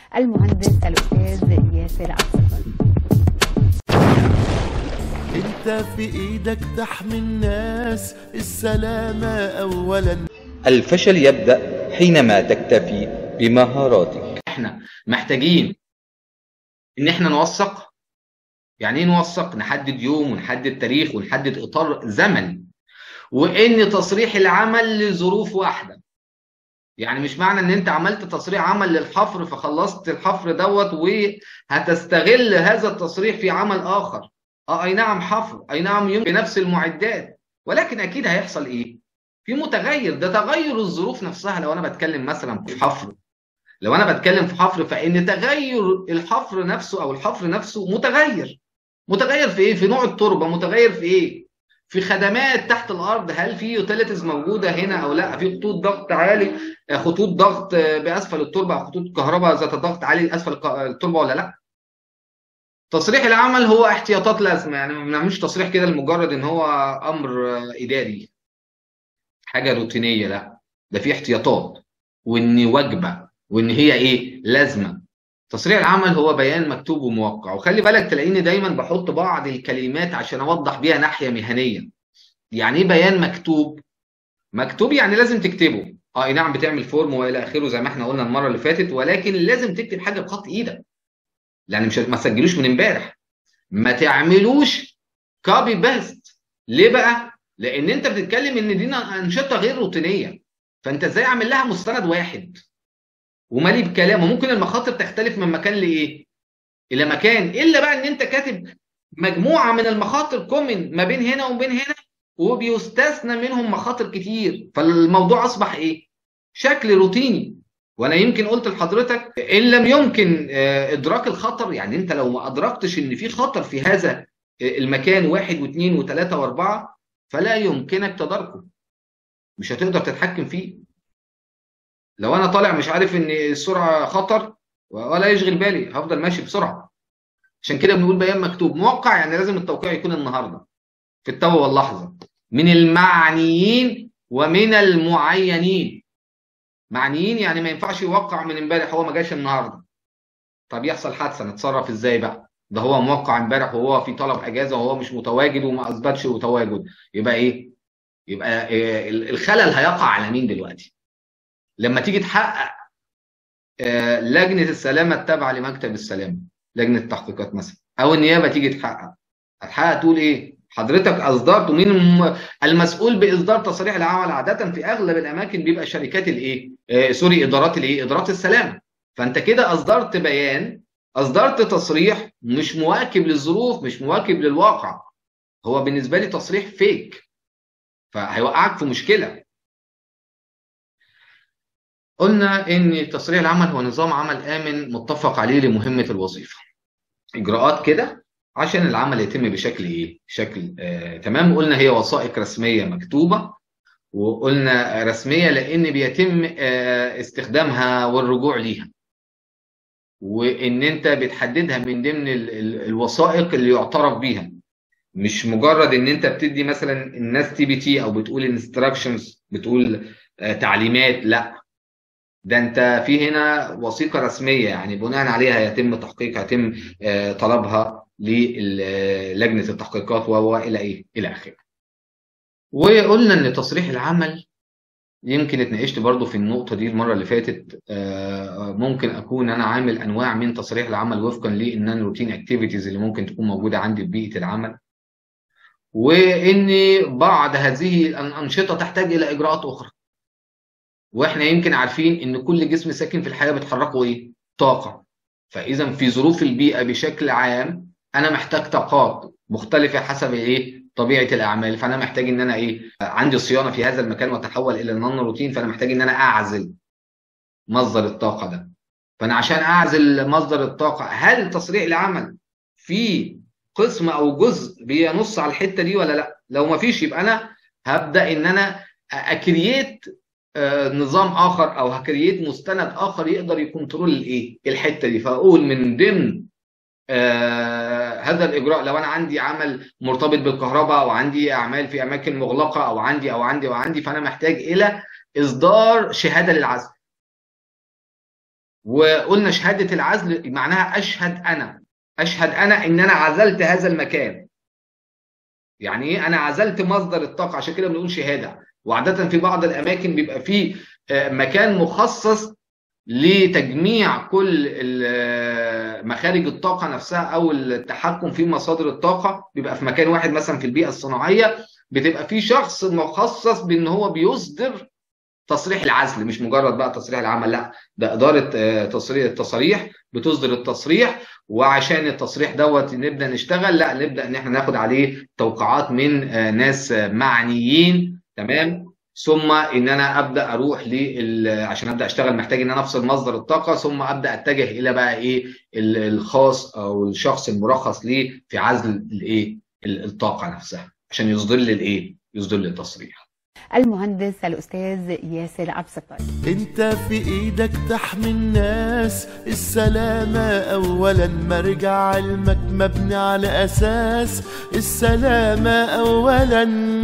المهندس الأستاذ ياسر عبد الصبر. انت في ايدك تحمي الناس، السلامة اولا. الفشل يبدأ حينما تكتفي بمهاراتك. احنا محتاجين ان احنا نوثق. يعني ايه نوثق؟ نحدد يوم ونحدد تاريخ ونحدد اطار زمني، وان تصريح العمل لظروف واحده. يعني مش معنى ان انت عملت تصريح عمل للحفر فخلصت الحفر دوت وهتستغل هذا التصريح في عمل اخر. اي نعم حفر، اي نعم يوم بنفس المعدات، ولكن اكيد هيحصل ايه؟ في متغير، ده تغير الظروف نفسها. لو انا بتكلم مثلا في حفر، لو انا بتكلم في حفر فان تغير الحفر نفسه او الحفر نفسه متغير. متغير في ايه؟ في نوع التربه، متغير في ايه؟ في خدمات تحت الارض، هل في يوتيليتيز موجوده هنا او لا؟ في خطوط ضغط عالي، خطوط ضغط باسفل التربه، او خطوط كهرباء ذات ضغط عالي اسفل التربه ولا لا؟ تصريح العمل هو احتياطات لازمه. يعني ما بنعملش تصريح كده لمجرد ان هو امر اداري، حاجه روتينيه، لا، ده في احتياطات، وان واجبه، وان هي ايه؟ لازمه. تصريح العمل هو بيان مكتوب وموقع. وخلي بالك تلاقيني دايما بحط بعض الكلمات عشان اوضح بيها ناحيه مهنيه. يعني ايه بيان مكتوب؟ مكتوب يعني لازم تكتبه. اي نعم بتعمل فورم والى اخره زي ما احنا قلنا المره اللي فاتت، ولكن لازم تكتب حاجه بخط ايدك. يعني مش ما تسجلوش من امبارح، ما تعملوش كوبي بيست. ليه بقى؟ لان انت بتتكلم ان دي انشطه غير روتينيه، فانت ازاي اعمل لها مستند واحد ومالي بكلام؟ وممكن المخاطر تختلف من مكان لايه؟ الى مكان، الا بقى ان انت كاتب مجموعه من المخاطر كومن ما بين هنا وبين هنا، وبيستثنى منهم مخاطر كتير، فالموضوع اصبح ايه؟ شكل روتيني. وانا يمكن قلت لحضرتك ان لم يمكن ادراك الخطر، يعني انت لو ما ادركتش ان في خطر في هذا المكان واحد واثنين وثلاثه واربعه، فلا يمكنك تداركه، مش هتقدر تتحكم فيه. لو انا طالع مش عارف ان السرعه خطر ولا يشغل بالي، هفضل ماشي بسرعه. عشان كده بنقول بيان مكتوب موقع، يعني لازم التوقيع يكون النهارده في التو واللحظه من المعنيين ومن المعينين. معنيين يعني ما ينفعش يوقع من امبارح، هو ما جاش النهارده. طب يحصل حادثه نتصرف ازاي بقى؟ ده هو موقع امبارح وهو في طلب اجازه وهو مش متواجد وما اثبتش تواجد، يبقى ايه؟ يبقى إيه؟ الخلل هيقع على مين دلوقتي؟ لما تيجي تحقق لجنه السلامه التابعه لمكتب السلامه، لجنه التحقيقات مثلا، او النيابه تيجي تحقق، هتحقق تقول ايه؟ حضرتك اصدرت. مين المسؤول باصدار تصريح العمل؟ عاده في اغلب الاماكن بيبقى شركات الايه؟ سوري، ادارات الايه؟ ادارات السلامه. فانت كده اصدرت بيان، اصدرت تصريح مش مواكب للظروف، مش مواكب للواقع. هو بالنسبه لي تصريح فيك، فهيوقعك في مشكله. قلنا ان تصريح العمل هو نظام عمل امن متفق عليه لمهمه الوظيفه. اجراءات كده عشان العمل يتم بشكل ايه؟ شكل تمام. قلنا هي وثائق رسميه مكتوبه، وقلنا رسميه لان بيتم استخدامها والرجوع ليها، وان انت بتحددها من ضمن الوثائق اللي يعترف بيها. مش مجرد ان انت بتدي مثلا الناس تي بي تي او بتقول انستراكشنز، بتقول تعليمات، لا، ده انت في هنا وثيقه رسميه، يعني بناء عليها يتم تحقيق، يتم طلبها للجنه التحقيقات والى ايه؟ الى اخره. وقلنا ان تصريح العمل، يمكن اتناقشت برضو في النقطه دي المره اللي فاتت، ممكن اكون انا عامل انواع من تصريح العمل وفقا للنون روتين اكتيفيتيز اللي ممكن تكون موجوده عندي في بيئه العمل، وان بعض هذه الانشطه تحتاج الى اجراءات اخرى. واحنا يمكن عارفين ان كل جسم ساكن في الحياه بتحركه ايه؟ طاقه. فاذا في ظروف البيئه بشكل عام انا محتاج طاقات مختلفه حسب ايه؟ طبيعه الاعمال. فانا محتاج ان انا ايه؟ عندي صيانه في هذا المكان وتحول الى نون روتين، فانا محتاج ان انا اعزل مصدر الطاقه ده. فانا عشان اعزل مصدر الطاقه، هل تصريح العمل في قسم او جزء بينص على الحته دي ولا لا؟ لو ما فيش يبقى انا هبدا ان انا اكرييت نظام اخر، او هكرييت مستند اخر يقدر يكنترول الايه؟ الحته دي. فاقول من ضمن هذا الاجراء، لو انا عندي عمل مرتبط بالكهرباء، او عندي اعمال في اماكن مغلقه، او عندي، فانا محتاج الى اصدار شهاده للعزل. وقلنا شهادة العزل معناها أشهد أنا إن أنا عزلت هذا المكان. يعني إيه أنا عزلت مصدر الطاقة؟ عشان كده بنقول شهادة. وعادة في بعض الأماكن بيبقى فيه مكان مخصص لتجميع كل مخارج الطاقة نفسها أو التحكم في مصادر الطاقة، بيبقى في مكان واحد. مثلا في البيئة الصناعية بتبقى في شخص مخصص بأن هو بيصدر تصريح العزل، مش مجرد بقى تصريح العمل، لا ده إدارة التصاريح بتصدر التصريح. وعشان التصريح دوت نبدأ نشتغل، لا نبدأ ان احنا ناخد عليه توقيعات من ناس معنيين، تمام. ثم ان انا ابدا اروح عشان ابدا اشتغل محتاج ان انا افصل مصدر الطاقه، ثم ابدا اتجه الى بقى ايه الخاص او الشخص المرخص ليه في عزل الايه الطاقه نفسها عشان يصدر لي يصدر لي التصريح. المهندس الأستاذ ياسر عبد الستار. انت في ايدك تحمي الناس، السلامة اولا، مرجع علمك مبني على اساس السلامة اولا.